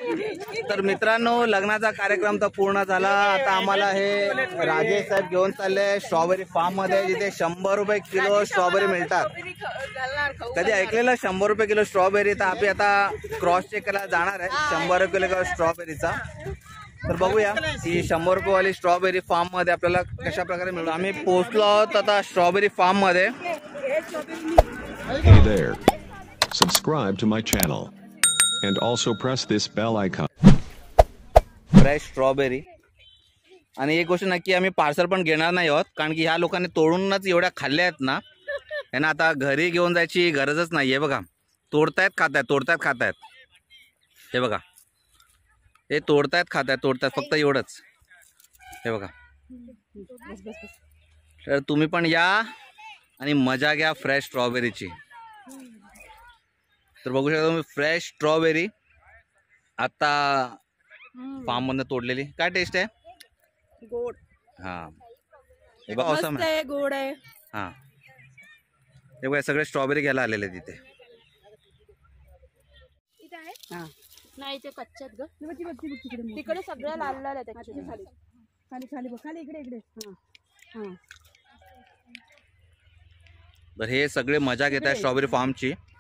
तर मित्रांनो, लग्नाचा कार्यक्रम तर पूर्ण झाला. आता आम्हाला हे राजेश साहेब घेऊन चालले स्ट्रॉबेरी फार्म मध्ये, जिथे 100 रुपये किलो स्ट्रॉबेरी मिळतात. कधी ऐकलेलं 100 रुपये किलो स्ट्रॉबेरी? तर आपण आता क्रॉस चेक करायला जाणार आहे 100 रुपये किलो स्ट्रॉबेरीचा. तर बघूया की 100 रुपये वाली स्ट्रॉबेरी फार्म मध्ये आपल्याला कशा प्रकारे मिळू. आम्ही पोहोचलो आहोत आता स्ट्रॉबेरी फार्म मध्ये. Hey there. Subscribe to my channel and also press this bell icon. Fresh strawberry. आणि एक गोष्ट नक्की, आम्ही पार्सल पण घेणार नाही आहोत, कारण की ह्या लोकांनी तोडूनच एवढ्या खाल्ल्या आहेत ना, यांना आता घरी घेऊन जायची गरजच नाहीये. बघा, तोडतायत खातायत. हे बघा, हे तोडतायत खातायत फक्त एवढंच. हे बघा. तर तुम्ही पण या आणि मजा घ्या फ्रेश स्ट्रॉबेरीची. तर बघू शकता तुम्ही फ्रेश स्ट्रॉबेरी आता फार्म मधून तोडलेली. काय टेस्ट आहे? गोड. हा, हे बघा, औसम आहे, गोड आहे. हा, हे बघा, सगळे स्ट्रॉबेरी घ्यायला आलेले तिथे. नाही, ते कच्च्यात ग. तिकडे सगळं लाल लाल आहे. खाली इकडे. तर हे सगळे मजा घेत आहे स्ट्रॉबेरी फार्मची.